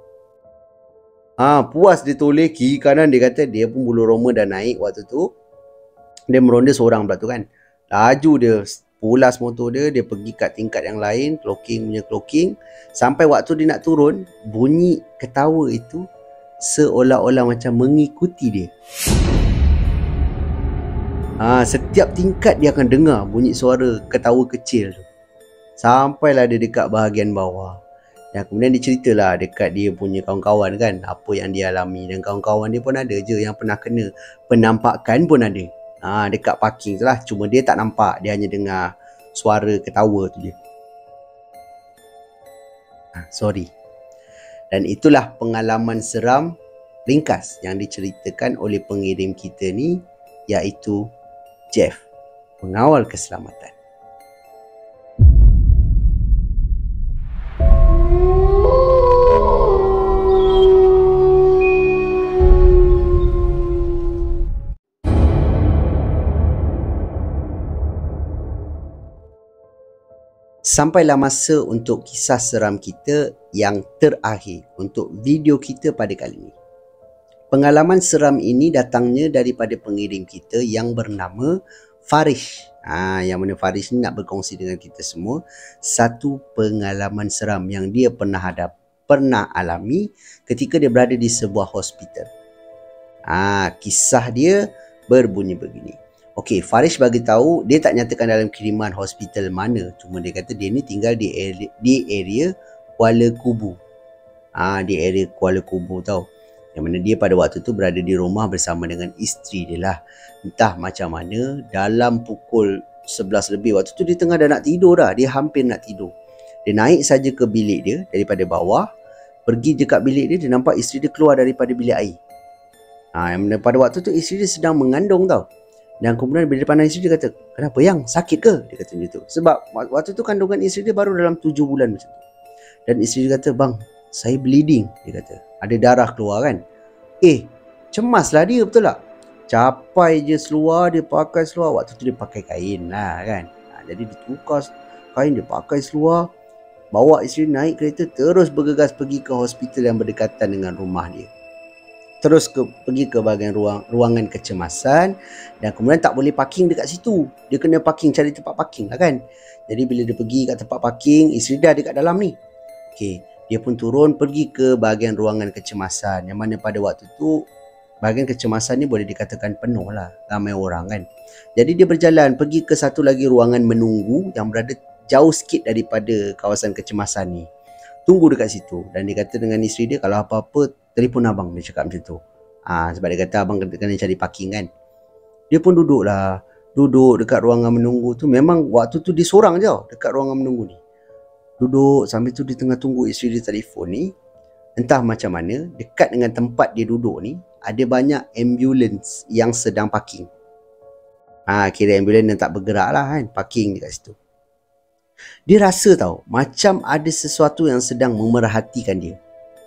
Ah, puas dia toleh kiri kanan, dia kata dia pun bulu roma dah naik waktu tu. Dia meronda seorang pula tu kan. Laju dia pulas motor dia, dia pergi kat tingkat yang lain, clocking punya clocking. Sampai waktu dia nak turun, bunyi ketawa itu seolah-olah macam mengikuti dia. Ah, setiap tingkat dia akan dengar bunyi suara ketawa kecil tu. Sampailah dia dekat bahagian bawah. Dan kemudian dia ceritalah dekat dia punya kawan-kawan kan, apa yang dia alami. Dan kawan-kawan dia pun ada je yang pernah kena penampakan pun ada. Ha, dekat parking tu lah. Cuma dia tak nampak, dia hanya dengar suara ketawa tu je. Ha, sorry. Dan itulah pengalaman seram ringkas yang diceritakan oleh pengirim kita ni, iaitu Jeff, pengawal keselamatan. Sampailah masa untuk kisah seram kita yang terakhir untuk video kita pada kali ini. Pengalaman seram ini datangnya daripada pengirim kita yang bernama Farish. Ha, yang mana Farish ni nak berkongsi dengan kita semua satu pengalaman seram yang dia pernah hadap, pernah alami ketika dia berada di sebuah hospital. Ha, kisah dia berbunyi begini. Okey, Farish bagi tahu dia tak nyatakan dalam kiriman hospital mana, cuma dia kata dia ni tinggal di area, di area Kuala Kubu. Ah, ha, di area Kuala Kubu tau. Yang mana dia pada waktu tu berada di rumah bersama dengan isteri dia lah. Entah macam mana, dalam pukul sebelas lebih waktu tu dia tengah dah nak tidur dah, dia hampir nak tidur. Dia naik saja ke bilik dia daripada bawah, pergi dekat bilik dia, dia nampak isteri dia keluar daripada bilik air. Ah, ha, yang mana pada waktu tu isteri dia sedang mengandung tau. Dan kemudian bila dia pandang isteri dia kata, kenapa yang? Sakit ke? Dia kata macam tu. Sebab waktu tu kandungan isteri dia baru dalam tujuh bulan macam tu. Dan isteri dia kata, bang, saya bleeding. Dia kata, ada darah keluar kan? Eh, cemaslah dia, betul tak? Capai je seluar, dia pakai seluar. Waktu tu dia pakai kain lah kan. Ha, jadi dia tukar kain, dia pakai seluar. Bawa isteri naik kereta, terus bergegas pergi ke hospital yang berdekatan dengan rumah dia. Terus ke, pergi ke bahagian ruang, ruangan kecemasan. Dan kemudian tak boleh parking dekat situ. Dia kena parking, cari tempat parking lah kan. Jadi bila dia pergi kat tempat parking, isteri dah dekat dalam ni. Okay, dia pun turun pergi ke bahagian ruangan kecemasan. Yang mana pada waktu tu bahagian kecemasan ni boleh dikatakan penuh lah, ramai orang kan. Jadi dia berjalan pergi ke satu lagi ruangan menunggu yang berada jauh sikit daripada kawasan kecemasan ni. Tunggu dekat situ. Dan dia kata dengan isteri dia, kalau apa-apa telefon abang, dia cakap macam tu. Ha, sebab dia kata abang kena cari parking kan. Dia pun duduk lah. Duduk dekat ruangan menunggu tu. Memang waktu tu dia seorang je dekat ruangan menunggu ni. Duduk sambil tu dia tengah tunggu isteri dia telefon ni. Entah macam mana, dekat dengan tempat dia duduk ni, ada banyak ambulans yang sedang parking. Ha, kira ambulans yang tak bergerak lah kan, parking dekat situ. Dia rasa tau, macam ada sesuatu yang sedang memerhatikan dia.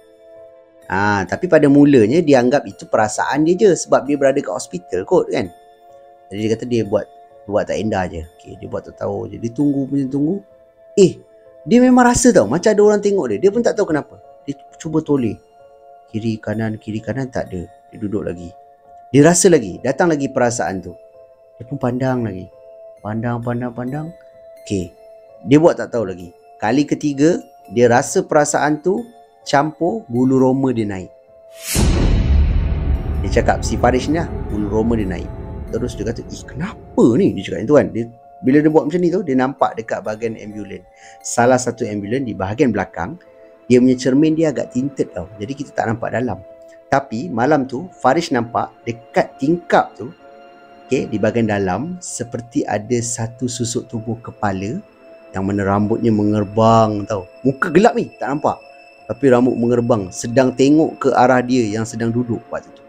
Ha, tapi pada mulanya dia anggap itu perasaan dia je, sebab dia berada kat hospital kot kan. Jadi dia kata dia buat buat tak endah je. Okay, dia buat tak tahu je. Dia tunggu punya tunggu. Eh, dia memang rasa tau macam ada orang tengok dia. Dia pun tak tahu kenapa. Dia cuba toleh. Kiri kanan, kiri kanan tak ada. Dia duduk lagi. Dia rasa lagi, datang lagi perasaan tu. Dia pun pandang lagi. Pandang, pandang, pandang. Okay, dia buat tak tahu lagi. Kali ketiga, dia rasa perasaan tu campur, bulu roma dia naik. Dia cakap, si Farish ni lah, bulu roma dia naik. Terus dia kata, ih kenapa ni? Dia cakap itu kan. Dia, bila dia buat macam ni tu, dia nampak dekat bahagian ambulans. Salah satu ambulans di bahagian belakang dia punya cermin dia agak tinted tau. Jadi kita tak nampak dalam. Tapi malam tu Farish nampak dekat tingkap tu, okay, di bahagian dalam seperti ada satu susuk tubuh kepala yang mana rambutnya mengerbang tau. Muka gelap ni, tak nampak. Tapi rambut mengerbang, sedang tengok ke arah dia yang sedang duduk waktu tu.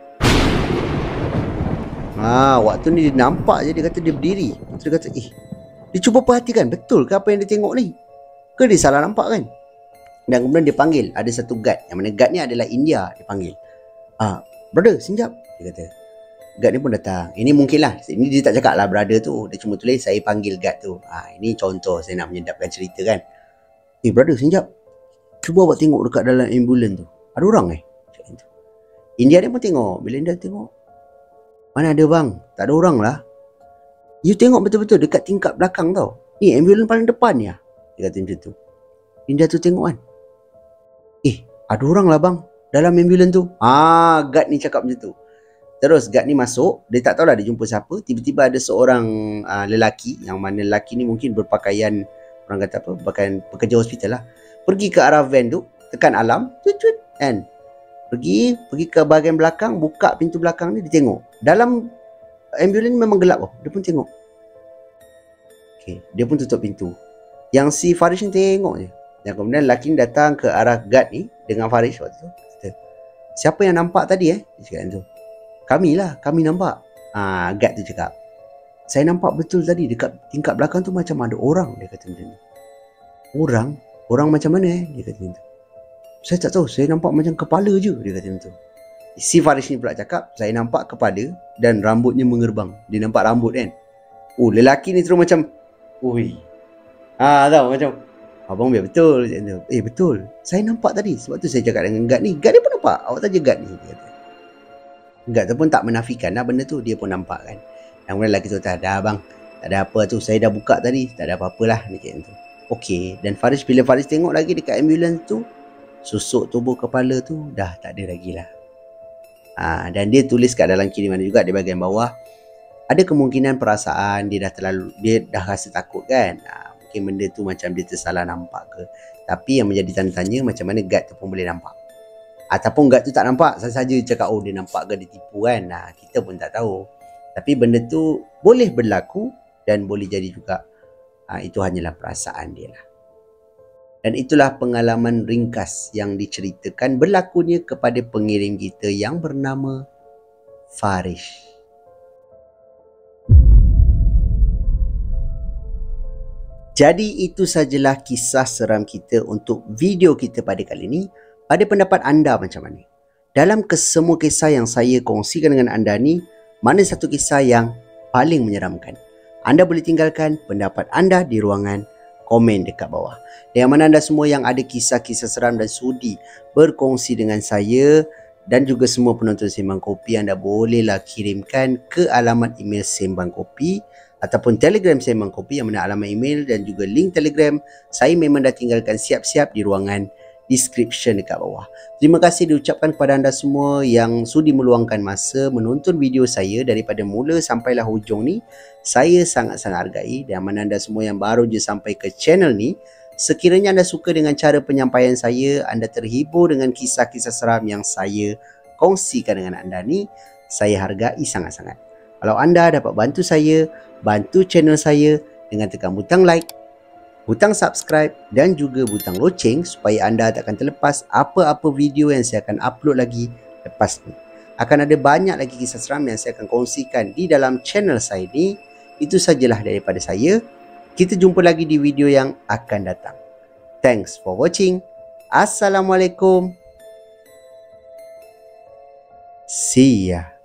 Ha, waktu ni dia nampak je, dia kata dia berdiri. Dia kata, eh, dia cuba perhatikan, betul ke apa yang dia tengok ni? Ke dia salah nampak kan? Dan kemudian dia panggil, ada satu guard, yang mana guard ni adalah India, dia panggil. Ah, brother, sekejap, dia kata. Guard ni pun datang. Ini mungkin lah, ini dia tak cakap lah brother tu, dia cuma tulis saya panggil guard tu. Ah, ini contoh saya nak menyedapkan cerita kan. Eh brother, sekejap, cuba awak tengok dekat dalam ambulans tu, ada orang eh? India dia pun tengok. Bila India tengok, mana ada bang, tak ada orang lah. You tengok betul-betul dekat tingkap belakang tau, ni ambulans paling depan ya. Dia kata macam tu. India tu tengok kan, eh ada orang lah bang dalam ambulans tu. Ah, guard ni cakap macam tu. Terus guard ni masuk, dia tak tahulah dia jumpa siapa. Tiba-tiba ada seorang uh, lelaki, yang mana lelaki ni mungkin berpakaian, orang kata apa, pakaian pekerja hospital lah. Pergi ke arah van tu, tekan alarm, cuit-cuit, kan. Pergi, pergi ke bahagian belakang, buka pintu belakang ni, dia tengok. Dalam ambulans memang gelap oh. Dia pun tengok. Okay, dia pun tutup pintu. Yang si Farish ni tengok je. Dan kemudian lelaki ni datang ke arah guard ni dengan Farish waktu tu. Kata, siapa yang nampak tadi eh? Dia cakap tu. Kami lah, kami nampak. Ah, guard tu cakap, saya nampak betul tadi dekat tingkap belakang tu macam ada orang. Dia kata macam tu. Orang? Orang macam mana eh? Dia kata macam tu. Saya tak tahu, saya nampak macam kepala je. Dia kata macam tu. Si Farish ni pula cakap, saya nampak kepala dan rambutnya mengerbang. Dia nampak rambut kan. Oh, lelaki ni terus macam, ui. Ah, tahu macam, abang biar betul. Eh betul, saya nampak tadi. Sebab tu saya cakap dengan guard ni. Guard dia pun nampak. Awak saja guard ni. Dia kata. Guard tu pun tak menafikan lah benda tu. Dia pun nampak kan. Dan kemudian lelaki tu kata, dah abang, tak ada apa tu. Saya dah buka tadi, tak ada apa-apa lah. Dia kata tu. Okey. Dan Farish, bila Farish tengok lagi dekat ambulans tu, susuk tubuh kepala tu dah tak ada lagi lah. Ha, dan dia tulis kat dalam kiriman juga di bahagian bawah, ada kemungkinan perasaan dia dah terlalu, dia dah rasa takut kan. Ha, mungkin benda tu macam dia tersalah nampak ke. Tapi yang menjadi tanda tanya, macam mana guard tu pun boleh nampak. Ataupun guard tu tak nampak, saja-saja cakap oh dia nampak ke, dia tipu kan. Nah, kita pun tak tahu. Tapi benda tu boleh berlaku dan boleh jadi juga ha, itu hanyalah perasaan dia lah. Dan itulah pengalaman ringkas yang diceritakan berlakunya kepada pengirim kita yang bernama Farish. Jadi itu sajalah kisah seram kita untuk video kita pada kali ini. Pada pendapat anda macam mana? Dalam kesemua kisah yang saya kongsikan dengan anda ni, mana satu kisah yang paling menyeramkan? Anda boleh tinggalkan pendapat anda di ruangan komen dekat bawah. Dan yang mana anda semua yang ada kisah-kisah seram dan sudi berkongsi dengan saya dan juga semua penonton Sembang Kopi, anda bolehlah kirimkan ke alamat email Sembang Kopi ataupun Telegram Sembang Kopi, yang mana alamat email dan juga link Telegram saya memang dah tinggalkan siap-siap di ruangan description dekat bawah. Terima kasih diucapkan kepada anda semua yang sudi meluangkan masa menonton video saya daripada mula sampailah hujung ni. Saya sangat-sangat hargai. Dan mana anda semua yang baru je sampai ke channel ni, sekiranya anda suka dengan cara penyampaian saya, anda terhibur dengan kisah-kisah seram yang saya kongsikan dengan anda ni, saya hargai sangat-sangat. Kalau anda dapat bantu saya, bantu channel saya dengan tekan butang like, butang subscribe dan juga butang loceng supaya anda tak akan terlepas apa-apa video yang saya akan upload lagi lepas ni. Akan ada banyak lagi kisah seram yang saya akan kongsikan di dalam channel saya ni. Itu sajalah daripada saya. Kita jumpa lagi di video yang akan datang. Thanks for watching. Assalamualaikum. See ya.